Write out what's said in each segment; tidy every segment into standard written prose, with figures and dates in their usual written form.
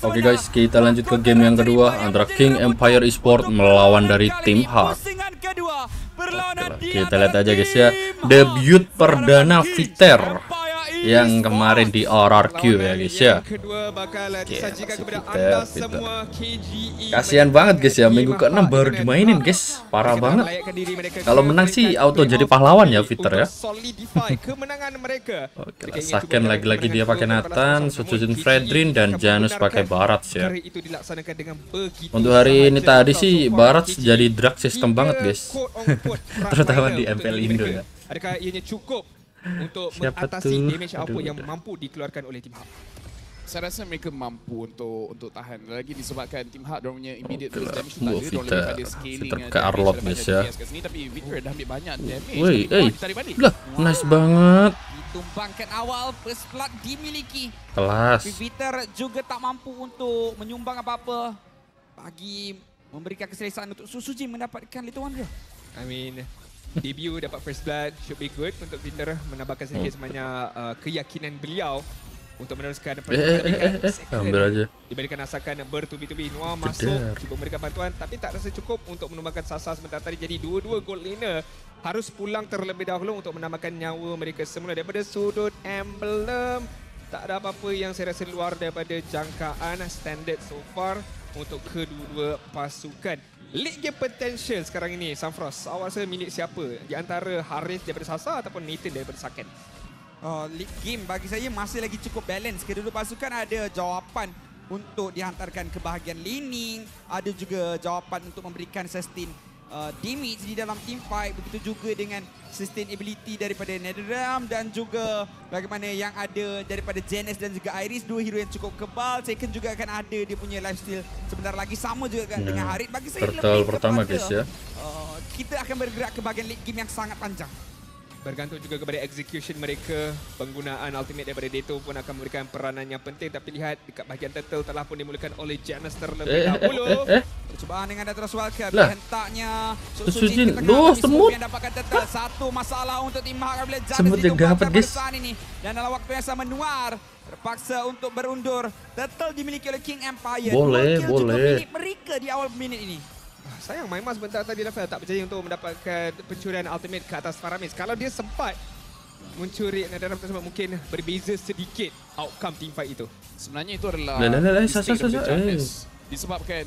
Oke guys, kita lanjut ke game yang kedua antara King Empire Esports melawan dari Tim Hak. Kita lihat aja guys ya, debut perdana Viter yang kemarin di RRQ ya guys ya. Kasihan banget guys ya, minggu ke-6 baru dimainin guys, parah banget. Kalau menang sih auto jadi pahlawan ya Viter ya. Oke lah, Saken lagi-lagi dia pakai Nathan, Sujin Fredrin dan Janus pakai Barat ya. Untuk hari ini tadi sih Barat jadi drag system banget guys. Terutama di MPL Indo ya. Adakah ianya cukup untuk Siapa mengatasi tuh? damage apa yang mampu dikeluarkan oleh Tim Hak? Saya rasa mereka mampu untuk tahan. Lagi disebabkan Tim Hak dorang punya immediate Oke lah, damage tu tak ada. Dorang lebih pada scaling Viter ke Arlot guys ya. Tapi Viter dah ambil banyak damage. Woi, Ditarik balik. lah, nice banget. Tumbangkan awal, first blood dimiliki. Kelas. Viter juga tak mampu untuk menyumbang apa-apa bagi memberikan keselesaan untuk Susuji mendapatkan Little Wonder. I mean, debut dapat first blood should be good untuk Viter menambahkan sedikit sebanyak keyakinan beliau untuk meneruskan Ambil aja. diberikan asalkan bertubi-tubi. Noah masuk, cuba memberikan bantuan tapi tak rasa cukup untuk menumbangkan Sasa sebentar tadi. Jadi dua-dua gold laner harus pulang terlebih dahulu untuk menambahkan nyawa mereka semula daripada sudut emblem. Tak ada apa-apa yang saya rasa luar daripada jangkaan standard so far untuk kedua-dua pasukan. League game potential sekarang ini, Sunfrost, awak rasa milik siapa? Di antara Haris daripada Sasa ataupun Nathan daripada Saken? League game bagi saya masih lagi cukup balance. Kedua-dua pasukan ada jawapan untuk dihantarkan ke bahagian laning. Ada juga jawapan untuk memberikan sustain damage di dalam team fight. Begitu juga dengan sustain ability daripada Netherrealm dan juga bagaimana yang ada daripada Janus dan juga Iris. Dua hero yang cukup kebal. Taken juga akan ada dia punya lifesteal sebentar lagi. Sama juga dengan Harit. Bagi saya Turtle lebih pertama kepada, guys ya. kita akan bergerak ke bahagian league game yang sangat panjang. Bergantung juga kepada execution mereka. Penggunaan ultimate daripada Dato pun akan memberikan peranan yang penting. Tapi lihat dekat bahagian turtle telah pun dimulakan oleh Janus terlebih dahulu. Percubaan dengan Datros Welcome. Lah. Hentaknya Sujin. Loh, semut. yang dapatkan turtle. Satu masalah untuk tim Hak apabila Janus Semut yang dapat guys. ini. Dan dalam waktu yang sama Nuar terpaksa untuk berundur. Turtle dimiliki oleh King Empire. Boleh, Dua kill juga boleh. milik mereka di awal minit ini. Sayang Maima sebentar tadi Rafael tak percaya untuk mendapatkan pencurian ultimate ke atas Faramis. Kalau dia sempat mencuri Netherrealm tersebut, mungkin berbeza sedikit outcome team fight itu. Sebenarnya itu adalah Sasa. disebabkan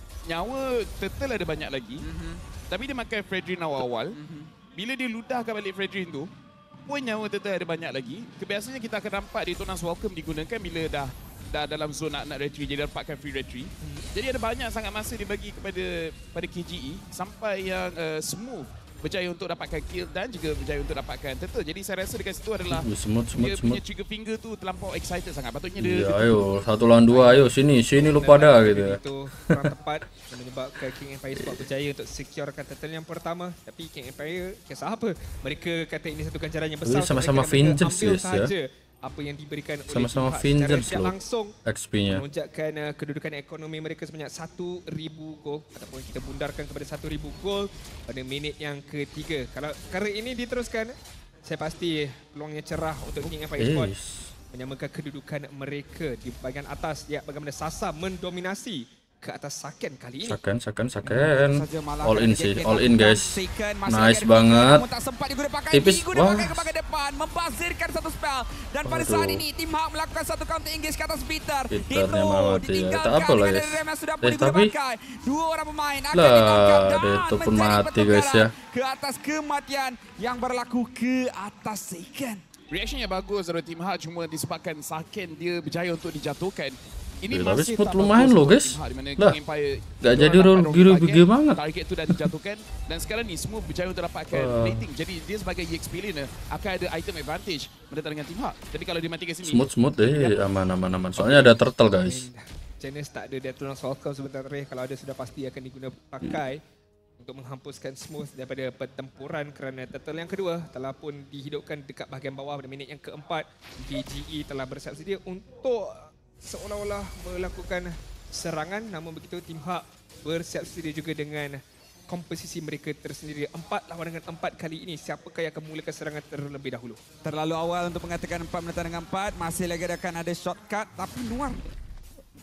nyawa Turtle ada banyak lagi. Tapi dia makan Fredrin awal-awal. Bila dia ludahkan balik Fredrin tu, pun nyawa Turtle ada banyak lagi. Kebiasaannya kita akan nampak Detonas Welcome digunakan bila dah dalam zona nak retreat, jadi dapatkan free retreat. Jadi ada banyak sangat masa dibagi pada KGE sampai yang Smooth berjaya untuk dapatkan kill dan juga berjaya untuk dapatkan turtle. Jadi saya rasa dekat situ adalah Semut. punya trigger finger tu terlampau excited sangat. Patutnya dia Iya, ayo 1 lawan 2, ayo sini lu pada gitu ya. Itu kurang tepat yang menyebabkan King Empire Sport berjaya untuk securekan turtle yang pertama. Tapi King Empire kisah apa? Mereka kata ini satu ganjaran yang besar. Sama-sama vengeance guys ya. Apa yang diberikan oleh Sama-sama Tim Hak vengeance secara loh. langsung XP-nya. melonjakkan kedudukan ekonomi mereka sebanyak 1,000 gold ataupun kita bundarkan kepada 1,000 gold pada minit yang ketiga. Kalau kali ini diteruskan, saya pasti peluangnya cerah untuk King Empire Sport menyamakan kedudukan mereka di bahagian atas. Lihat bagaimana Sasa mendominasi ke atas Saken kali ini. Saken. All in sih, all in guys. Nice banget. Tipis. Wah. Membazirkan satu spell. Dan pada saat ini Tim Hak melakukan satu counter engage ke atas Peter. Peternya malah ditinggalkan tak apa lah guys. Tapi dua orang pemain akan lah, ditangkap dan Deto pun menjadi mati guys ya. ke atas kematian yang berlaku ke atas Saken. reaction yang bagus dari Tim Hak, cuma disebabkan Saken dia berjaya untuk dijatuhkan. Ini tapi masih smooth tak lumayan bagus loh untuk guys. Tim Hak, di mana Lah, King Empire gak jadi roll biru gede banget. Target itu dah dijatuhkan dan sekarang ni Smooth berjaya untuk dapatkan rating. Jadi dia sebagai EXP laner akan ada item advantage mendatang dengan Tim Hak. Tapi kalau dia mati ke sini, Smooth aman. Soalnya ada turtle guys. Janus tak ada Deathlands Welcome sebentar tadi. Kalau ada sudah pasti akan digunakan pakai untuk menghapuskan Smooth daripada pertempuran kerana turtle yang kedua telah pun dihidupkan dekat bahagian bawah pada minit yang keempat. VGE telah bersiap sedia untuk seolah-olah melakukan serangan, namun begitu Tim Hak bersiap sedia juga dengan komposisi mereka tersendiri. 4 lawan dengan 4 kali ini. Siapakah yang akan memulakan serangan terlebih dahulu? Terlalu awal untuk mengatakan 4 menentang dengan 4. Masih lagi akan ada shortcut, tapi Nuar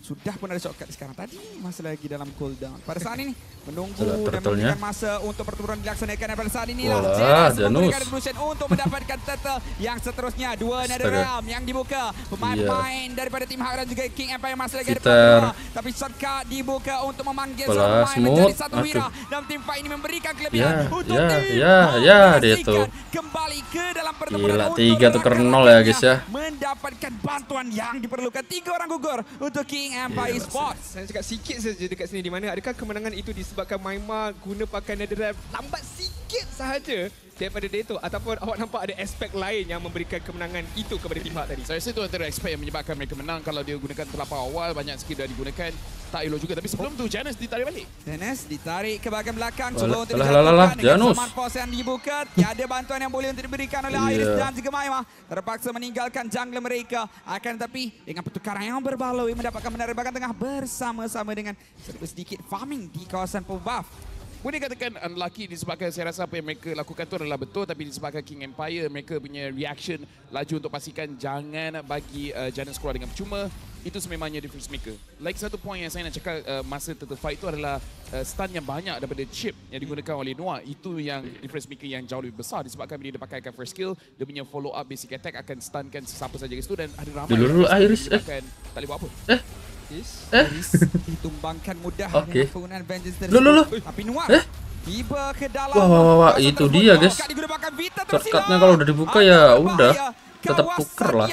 sudah pun ada shortcut sekarang. Tadi masih lagi dalam cooldown. Pada saat ini menunggu Ada dan turtle-nya. memberikan masa untuk pertempuran dilaksanakan. Dan pada saat ini Walah, Janus Janus. memberikan revolution untuk mendapatkan turtle yang seterusnya. Dua Netherrealm yang dibuka. Pemain-pemain daripada Team Hawk dan juga King Empire masih lagi ada Fitter. pada tapi shortcut dibuka untuk memanggil Walah, seorang pemain smooth. menjadi satu Aduh. wira. Dan Team Fight ini memberikan kelebihan untuk Ya, Team ya, Hawk ya, dia menyaksikan tuh. kembali ke dalam pertempuran Gila, untuk 3 tuker 0 ya guys ya. mendapatkan bantuan yang diperlukan. 3 orang gugur untuk King Empire Esports. Saya cakap sikit saja dekat sini di mana adakah kemenangan itu disebabkan Maima guna pakai Netherrealm lambat sikit sahaja daripada Dato, ataupun awak nampak ada aspek lain yang memberikan kemenangan itu kepada Team Hawk tadi? Saya rasa itu antara aspek yang menyebabkan mereka menang. Kalau dia gunakan terlampau awal, banyak skill dah digunakan, tak elok juga. Tapi sebelum tu Janus ditarik balik. Dennis ditarik ke bahagian belakang. Alah, Cuba untuk alah, dijatuhkan alah, dengan Janus. Summon Force yang dibuka. Tiada bantuan yang boleh untuk diberikan oleh Iya. Iris dan juga Maima. Terpaksa meninggalkan jungle mereka. Akan tetapi dengan pertukaran yang berbaloi mendapatkan menerbakan tengah bersama-sama dengan sedikit farming di kawasan buff. Boleh katakan unlucky disebabkan saya rasa apa yang mereka lakukan tu adalah betul, tapi disebabkan King Empire mereka punya reaction laju untuk pastikan jangan bagi Janus keluar dengan percuma. Itu sememangnya difference maker. Lagi satu point yang saya nak cakap masa turtle fight tu adalah stun yang banyak daripada chip yang digunakan oleh Noah. Itu yang difference maker yang jauh lebih besar disebabkan bila dia pakaikan first skill, dia punya follow up basic attack akan stunkan sesiapa saja kat situ dan ada ramai Dulu Iris tak boleh buat apa. Iris ditumbangkan mudah Okey. dengan penggunaan vengeance Loh. Tapi Noah tiba ke dalam. Wah, itu dia guys. Shortcutnya kalau udah dibuka ya udah. Tetap tuker lah.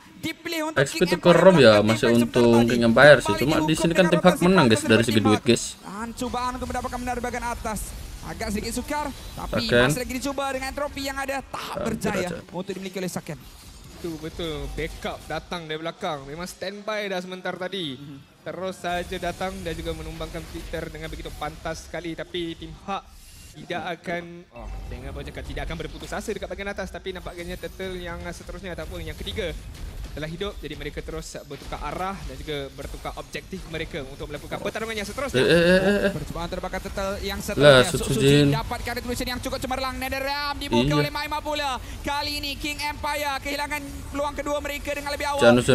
XP tuker Rom ya masih untung King Empire sih. Cuma di sini kan Team Hawk menang guys dari segi duit guys. Cobaan untuk mendapatkan benar bagian atas. Agak sedikit sukar, tapi Saken. masih lagi dicoba dengan trofi yang ada. Tak berjaya untuk dimiliki oleh Saken. Betul, backup datang dari belakang. Memang standby dah sebentar tadi. Terus saja datang dan juga menumbangkan Fitter dengan begitu pantas sekali. Tapi Team Hawk tidak akan, jangan apa cakap, tidak akan berputus asa dekat bahagian atas. Tapi nampaknya turtle yang seterusnya ataupun yang ketiga telah hidup. Jadi mereka terus bertukar arah dan juga bertukar objektif mereka untuk melakukan pertarungan yang seterusnya. Percobaan terbakar turtle yang Lah, seterusnya. Sutsujin. Dapatkan retribution yang cukup cemerlang. Netherrealm dibuka Iya. oleh Maima pula. Kali ini King Empire kehilangan peluang kedua mereka dengan lebih awal. Janus.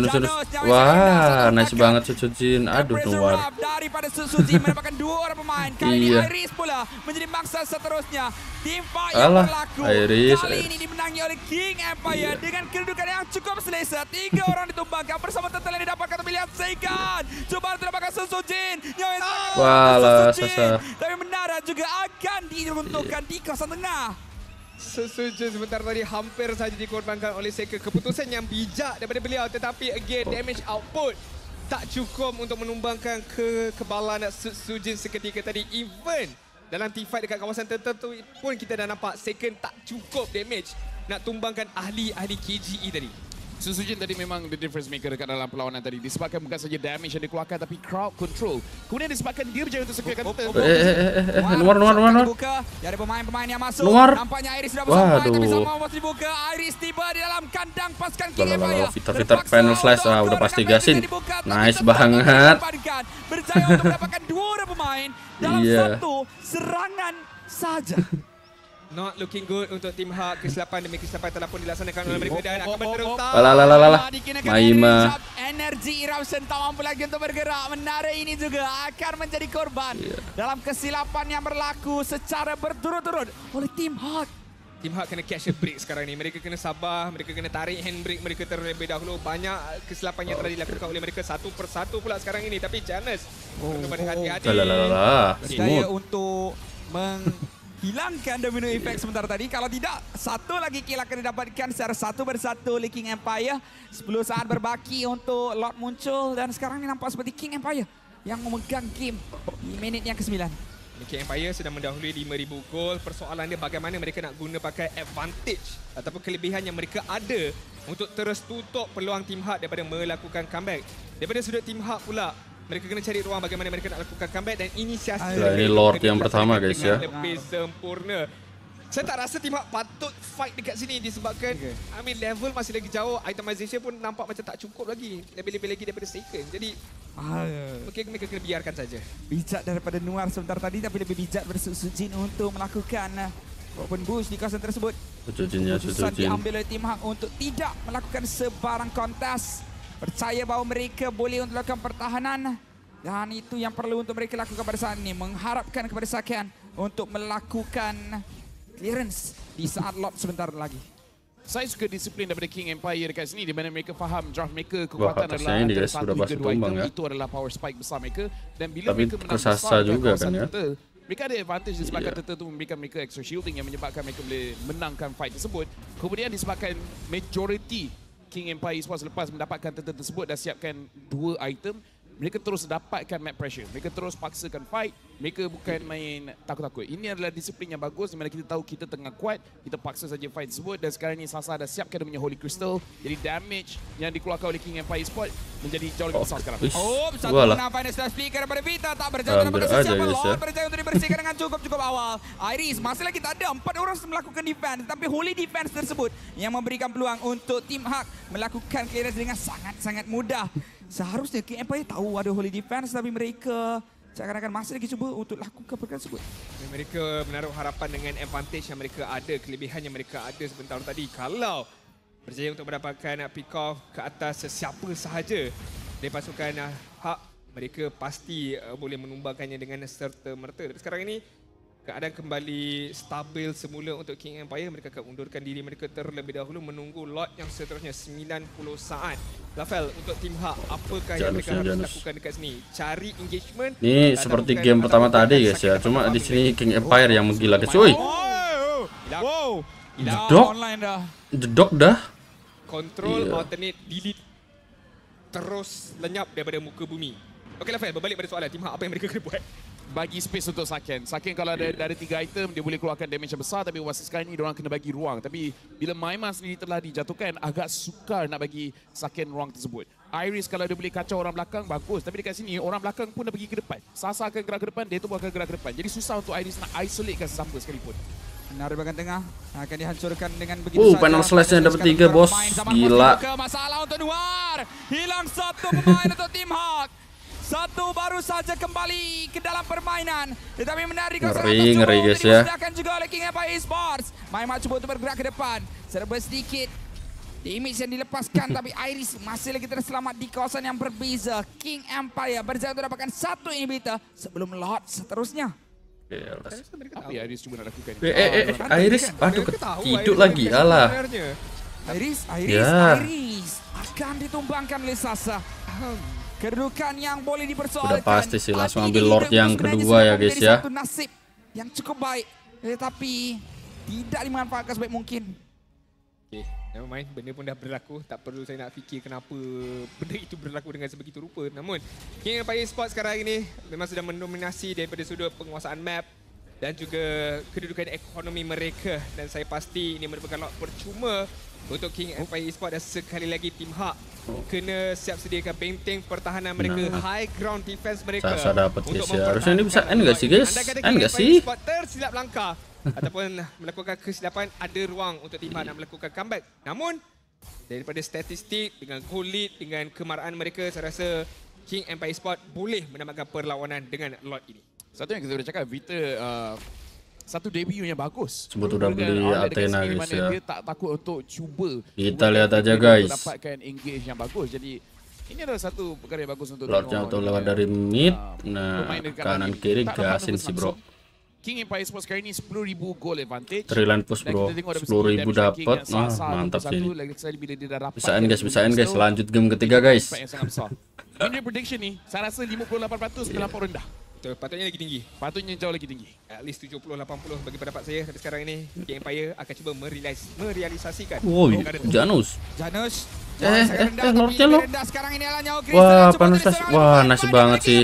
Wah, nice banget Sutsujin. Aduh, Noir. Daripada Sutsujin mendapatkan 2 orang pemain. Kali ini Iya. Iris pula menjadi mangsa seterusnya. Team fight Alah, yang berlaku. Iris. Kali ini dimenangi oleh King Empire dengan kedudukan yang cukup selesa. 3 orang ditumbangkan bersama turtle yang didapatkan tapi lihat Seikan. Coba didapatkan Sutsujin. Walah, Sasa. Tapi mendarat juga akan diruntuhkan di kawasan tengah. Sesuju sebentar tadi hampir saja dikorbankan oleh Seka. Keputusan yang bijak daripada beliau, tetapi again damage output tak cukup untuk menumbangkan kekebalan Sujin seketika tadi. Even dalam team fight dekat kawasan tertentu pun kita dah nampak Seka tak cukup damage nak tumbangkan ahli-ahli KGE tadi. Sutsujin tadi memang the difference maker dekat dalam perlawanan tadi. Disebabkan bukan saja damage yang dikeluarkan tapi crowd control. Kemudian disebabkan dia berjaya untuk sekian Noir. Dibuka. Ada pemain-pemain yang masuk. Noir. Nampaknya Iris sudah bersama tapi Waduh. sama masih dibuka. Iris tiba di dalam kandang pasukan King Empire. Fitter final slash udah pasti gasin. Nice banget. Berjaya untuk mendapatkan 2 orang pemain dalam satu serangan saja. Not looking good untuk Team Hawk. Kesilapan demi kesilapan telah pun dilaksanakan oleh mereka dan akan berterus. Alah. Maima. Energi eruption tak mampu lagi untuk bergerak. Menara ini juga akan menjadi korban dalam kesilapan yang berlaku secara berturut-turut oleh Team Hawk. Team Hawk kena catch a break sekarang ni. Mereka kena sabar, mereka kena tarik handbrake mereka terlebih dahulu. Banyak kesilapan yang telah dilakukan oleh mereka satu persatu pula sekarang ini. Tapi Janus kena berhati-hati. Berjaya untuk hilangkan domino effect sebentar tadi. Kalau tidak, satu lagi kill akan didapatkan secara satu bersatu oleh King Empire. 10 saat berbaki untuk Lord muncul dan sekarang ini nampak seperti King Empire yang memegang game di minit yang ke-9. King Empire sedang mendahului 5,000 gol. Persoalan dia bagaimana mereka nak guna pakai advantage ataupun kelebihan yang mereka ada untuk terus tutup peluang Team Hawk daripada melakukan comeback. Daripada sudut Team Hawk pula, mereka kena cari ruang bagaimana mereka nak lakukan comeback dan inisiasi. Ini Lord yang pertama guys ya. Lebih sempurna. Saya tak rasa Team Hawk patut fight dekat sini disebabkan I mean level masih lagi jauh. Itemization pun nampak macam tak cukup lagi. Lebih-lebih lagi daripada second. Jadi mungkin mereka kena biarkan saja. Bijak daripada Noir sebentar tadi tapi lebih bijak Sutsujin untuk melakukan open bush di kawasan tersebut. Sutsujin. Keputusan diambil oleh Team Hawk untuk tidak melakukan sebarang kontes. Percaya bahawa mereka boleh untuk lakukan pertahanan. Dan itu yang perlu untuk mereka lakukan pada saat ini. Mengharapkan kepada Saken untuk melakukan clearance di saat lot sebentar lagi. Saya suka disiplin daripada King Empire dekat sini di mana mereka faham draft mereka kekuatan atasnya adalah ini antara guys, 1 sudah hingga pasti 2 tumbang item. ya. Itu adalah power spike besar mereka. Dan bila Tapi mereka menang kesasa besar juga kawasan kan ya. turtle, mereka ada advantage disebabkan turtle itu memberikan mereka extra shielding yang menyebabkan mereka boleh menangkan fight tersebut. Kemudian disebabkan majority King Empire Esports lepas mendapatkan turtle tersebut dah siapkan 2 item, mereka terus dapatkan map pressure. Mereka terus paksakan fight. Mereka bukan main takut-takut. Ini adalah disiplin yang bagus di mana kita tahu kita tengah kuat, kita paksa saja fight tersebut dan sekarang ni Sasa dah siapkan dia punya Holy Crystal. Jadi damage yang dikeluarkan oleh King Empire Esports menjadi jauh lebih besar sekarang. Satu menang final slash flicker daripada Vita. Tak berjaya untuk dapatkan sesiapa. Lord berjaya untuk dibersihkan dengan cukup awal. Iris, masih lagi tak ada 4 orang melakukan defense. Tapi holy defense tersebut yang memberikan peluang untuk tim Hak melakukan clearance dengan sangat-sangat mudah. Seharusnya King Empire tahu ada holy defense tapi mereka seakan-akan masih lagi cuba untuk lakukan perkara tersebut. Mereka menaruh harapan dengan advantage yang mereka ada, kelebihan yang mereka ada sebentar tadi. Kalau berjaya untuk mendapatkan pick off ke atas sesiapa sahaja dari pasukan Hak, mereka pasti boleh menumbangkannya dengan serta-merta. Tapi sekarang ini keadaan kembali stabil semula untuk King Empire. Mereka akan undurkan diri mereka terlebih dahulu menunggu lot yang seterusnya 90 saat. Rafael, untuk tim Hak, apakah yang mereka harus lakukan dekat sini? Cari engagement. Ini seperti game pertama tadi guys ya. Cuma di sini King Empire yang menggila guys. Woi. Wow. Jedok. Jedok dah. Control, alternate, delete. Terus lenyap daripada muka bumi. Okey Rafael, berbalik pada soalan tim Hak, apa yang mereka kena buat? Bagi space untuk Saken. Saken kalau ada 3 item, dia boleh keluarkan damage yang besar. Tapi masa sekarang ni, diorang kena bagi ruang. Tapi bila Maima sendiri telah dijatuhkan, agak sukar nak bagi Saken ruang tersebut. Iris kalau dia boleh kacau orang belakang, bagus. Tapi dekat sini, orang belakang pun dah pergi ke depan. Sasa akan gerak ke depan, dia tu pun akan gerak ke depan. Jadi susah untuk Iris nak isolatekan sesiapa sekalipun. Benar di bahagian tengah akan dihancurkan dengan begitu saja. Final slash-nya dapat 3 bos. Gila. Masalah untuk Nuar. Hilang satu pemain untuk tim Hak. Satu baru saja kembali ke dalam permainan. Tetapi menarik ngeri guys ya. Disediakan juga oleh King Empire Esports. Maima cuba untuk bergerak ke depan. Serba sedikit damage yang dilepaskan. Tapi Iris masih lagi terselamat di kawasan yang berbeza. King Empire berjaya untuk dapatkan 1 inhibitor sebelum lot seterusnya. Apa yang Iris cuba nak lakukan? Iris, aduh hidup lagi. Alah. Iris akan ditumbangkan oleh Sasa. Kedudukan yang boleh dipersoalkan. Udah pasti sih langsung ambil Lord yang kedua ya guys ya. Satu nasib yang cukup baik, tetapi tidak dimanfaatkan sebaik mungkin. Okay, never mind, benda pun dah berlaku. Tak perlu saya nak fikir kenapa benda itu berlaku dengan sebegitu rupa. Namun, King Empire Esports sekarang ini memang sudah mendominasi daripada sudut penguasaan map dan juga kedudukan ekonomi mereka. Dan saya pasti ini merupakan lot percuma untuk King Empire Esports dan sekali lagi tim Hak kena siap sediakan benteng pertahanan mereka, high ground defense mereka. Sasa dapat guys ya. Harusnya ini bisa end gak sih guys? End gak sih? Tersilap langkah ataupun melakukan kesilapan, ada ruang untuk tim Hak nak melakukan comeback. Namun daripada statistik dengan goal lead, dengan kemarahan mereka, saya rasa King Empire Esports boleh menambahkan perlawanan dengan lot ini. Satu yang kita boleh cakap, Vita satu debut yang bagus. Sebut udah beli Athena guys ya. Dia tak takut untuk cuba. Kita lihat aja guys. Dapatkan engage yang bagus. Jadi ini adalah satu perkara yang bagus untuk Lordnya auto lewat dari mid. Nah, kanan kiri gasin sih bro. King Empire Esports kali ini 10,000 goal advantage. Trilan push bro. 10,000 dapat. Nah, mantap sih. Bisa end guys. Lanjut game ketiga guys. Ini prediction ni, saya rasa 58% terlampau rendah. Betul, patutnya lagi tinggi. Patutnya jauh lagi tinggi. At least 70-80 bagi pendapat saya. Tapi sekarang ini King Empire akan cuba merealisasikan. Woi, Janus. Lordnya lo. Sekarang ini adalah nyawa Wah, panas. Wah, nasib banget sih.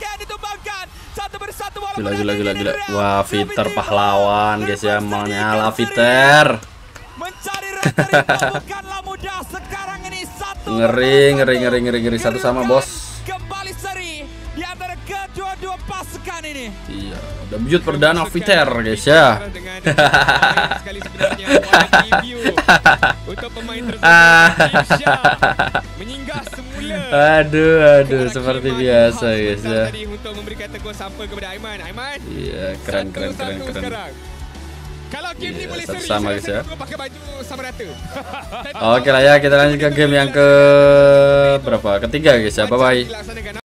Gila. Wah, Viter pahlawan guys ya. Menyala Viter. Mencari rata bukanlah mudah. Sekarang ini satu. Ngeri satu sama bos. Kembali seri di antara kedua-dua pasukan ini. Iya, debut perdana Viter guys ya. Sekali sebenarnya untuk pemain tersebut menyinggah semula. Aduh, seperti biasa guys ya. Tadi untuk memberikan tegur sapa kepada Aiman. Iya, keren. sekarang. Kalau game ni boleh seri, sama guys ya. pakai baju sama rata. Oke lah ya, kita lanjut ke game yang ke berapa? Ketiga guys ya. Bye bye.